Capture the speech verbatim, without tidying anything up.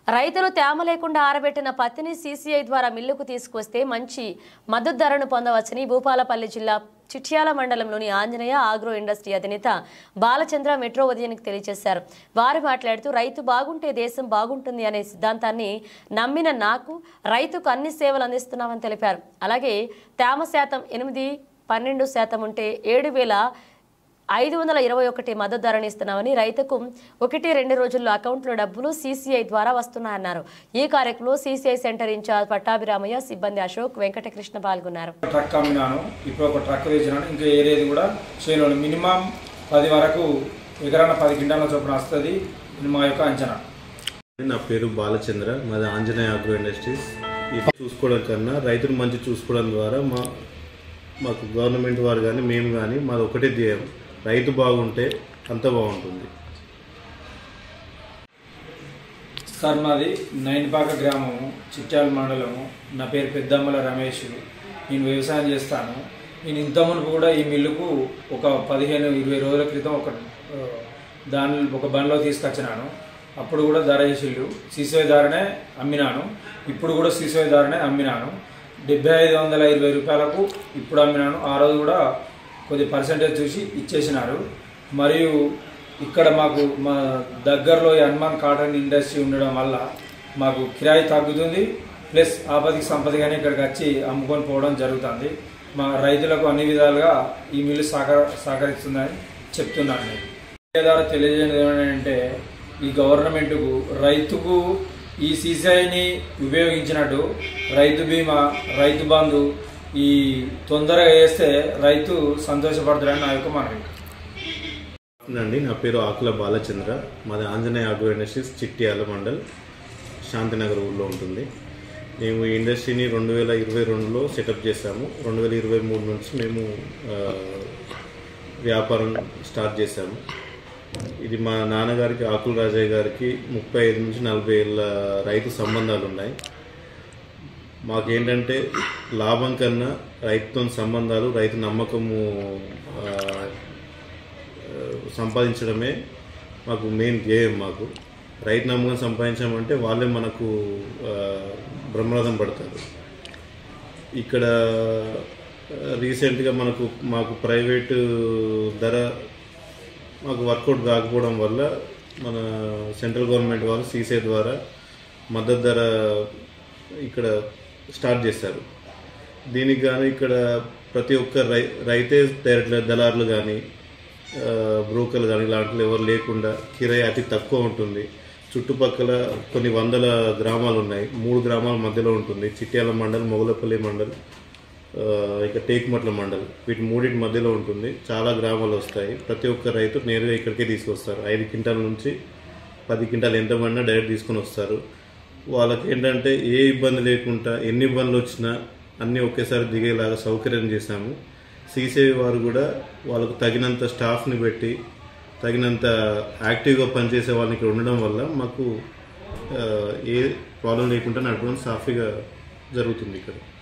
రైతులు తేమ లేకుండా ఆరబెట్టిన పత్తిని సీసీఐ ద్వారా మిల్లుకు తీసుకొస్తే మంచి మద్దతు ధరను పొందవచ్చని భూపాలపల్లి జిల్లా చిట్యాల మండలంలోని ఆంజనేయ ఆగ్రో ఇండస్ట్రీ అధినేత బాలచంద్ర మెట్రో ఉదయానికి తెలియజేశారు. వారు మాట్లాడుతూ రైతు బాగుంటే దేశం బాగుంటుంది అనే సిద్ధాంతాన్ని నమ్మిన నాకు రైతుకు అన్ని సేవలు అందిస్తున్నామని తెలిపారు. అలాగే తేమ శాతం ఎనిమిది పన్నెండు శాతం ఉంటే ఏడు వేల ఐదు వందల ఇరవై ఒకటి మద్దతు ధరని ఇస్తున్నామని, రైతుకు ఒకటి రెండు రోజుల్లో అకౌంట్లో డబ్బులు సీసీఐ ద్వారా వస్తున్నాయన్నారు. ఈ కార్యక్రమంలో సీసీఐ సెంటర్ ఇన్ఛార్జ్ పట్టాభిరామయ్య, సిబ్బంది అశోక్, వెంకటకృష్ణ పాల్గొన్నారు. ట్రక్ అమ్మినాను, ఇప్పుడు ఒక ట్రక్ తెచ్చినాను. ఇంకా ఏరేది కూడా చేయను. మినిమం పది వరకు ఎకరాన పది క్వింటాల చొప్పున వస్తుంది మా యొక్క అంచనా. నా పేరు బాలచంద్ర, మాది ఆంజనేయ ఆగ్రో ఇండస్ట్రీస్. ఇది చూసుకోవడం కన్నా రైతులు మంచి చూసుకోవడం ద్వారా మా మాకు గవర్నమెంట్ వారు కానీ మేము కానీ మాది ఒకటే ధ్యేయం, రైతు బాగుంటే అంత బాగుంటుంది. సార్ మాది నైన్పాక గ్రామము, చిట్యాల మండలము. నా పేరు పెద్దమ్మల రమేష్. నేను వ్యవసాయం చేస్తాను. నేను ఇంత మునుపు కూడా ఈ మిల్లుకు ఒక పదిహేను ఇరవై రోజుల క్రితం ఒక దాని ఒక బండ్లో తీసుకొచ్చినాను. అప్పుడు కూడా ధర వేసిళ్ళు సీసీఐ ధరనే అమ్మినాను. ఇప్పుడు కూడా సీసీఐ ధరనే అమ్మినాను. డెబ్బై ఐదు వందల ఇరవై రూపాయలకు ఇప్పుడు అమ్మినాను. ఆ రోజు కూడా కొద్ది పర్సెంటేజ్ చూసి ఇచ్చేసినారు. మరియు ఇక్కడ మాకు మా దగ్గరలో హనుమాన్ కాటన్ ఇండస్ట్రీ ఉండడం వల్ల మాకు కిరాయి తగ్గుతుంది. ప్లస్ ఆపదికి సంపదగానే ఇక్కడికి వచ్చి అమ్ముకొని పోవడం జరుగుతుంది. మా రైతులకు అన్ని విధాలుగా ఈ మిల్లు సహకర సహకరిస్తుందని చెప్తున్నాను. నేను ద్వారా తెలియజేయడం ఏమంటే, ఈ గవర్నమెంట్కు రైతుకు ఈ సీసీఐని ఉపయోగించినట్టు రైతు బీమా, రైతు బంధు ఈ తొందరగా వేస్తే రైతు సంతోషపడతారని నా యొక్క మనవి. అండి, నా పేరు ఆకుల బాలచంద్ర, మాది ఆంజనేయ ఆగ్రో ఇండస్ట్రీస్, చిట్యాల మండల్, శాంతినగర్ ఊళ్ళో ఉంటుంది. మేము ఈ ఇండస్ట్రీని రెండు వేల ఇరవై రెండులో సెటప్ చేశాము. రెండు వేల ఇరవై మూడు నుంచి మేము వ్యాపారం స్టార్ట్ చేశాము. ఇది మా నాన్నగారికి, ఆకుల రాజయ్య గారికి ముప్పై ఐదు నుంచి నలభై ఏళ్ళ రైతు సంబంధాలు ఉన్నాయి. మాకేంటంటే లాభం కన్నా రైతుతో సంబంధాలు, రైతు నమ్మకము సంపాదించడమే మాకు మెయిన్ ధ్యేయం. మాకు రైతు నమ్మకం సంపాదించామంటే వాళ్ళే మనకు బ్రహ్మరథం పడతారు. ఇక్కడ రీసెంట్గా మనకు మాకు ప్రైవేటు ధర మాకు వర్కౌట్ కాకపోవడం వల్ల మన సెంట్రల్ గవర్నమెంట్ వాళ్ళు సీసీఐ ద్వారా మద్దతు ధర ఇక్కడ స్టార్ట్ చేశారు. దీనికి కానీ ఇక్కడ ప్రతి ఒక్క రై రైతే డైరెక్ట్ దళారులు కానీ బ్రోకర్లు కానీ ఇలాంటివి ఎవరు లేకుండా కిరాయి అతి తక్కువ ఉంటుంది. చుట్టుపక్కల కొన్ని వందల గ్రామాలు ఉన్నాయి. మూడు గ్రామాల మధ్యలో ఉంటుంది. చిట్యాల మండల్, మొగలపల్లి మండల్, ఇక టేకుమట్ల మండల్, వీటి మూడింటి మధ్యలో ఉంటుంది. చాలా గ్రామాలు వస్తాయి. ప్రతి ఒక్క రైతు నేరుగా ఇక్కడికే తీసుకొస్తారు. ఐదు క్వింటాల నుంచి పది క్వింటాలు ఎంతమంది డైరెక్ట్ తీసుకొని వస్తారు. వాళ్ళకి ఏంటంటే ఏ ఇబ్బంది లేకుండా ఎన్ని ఇబ్బందులు వచ్చినా అన్నీ ఒకేసారి దిగేలాగా సౌకర్యం చేశాము. సీసీఐ వారు కూడా వాళ్ళకు తగినంత స్టాఫ్ని పెట్టి తగినంత యాక్టివ్గా పనిచేసే వాళ్ళని ఇక్కడ ఉండడం వల్ల మాకు ఏ ప్రాబ్లం లేకుండా నడపడం సాఫీగా జరుగుతుంది ఇక్కడ.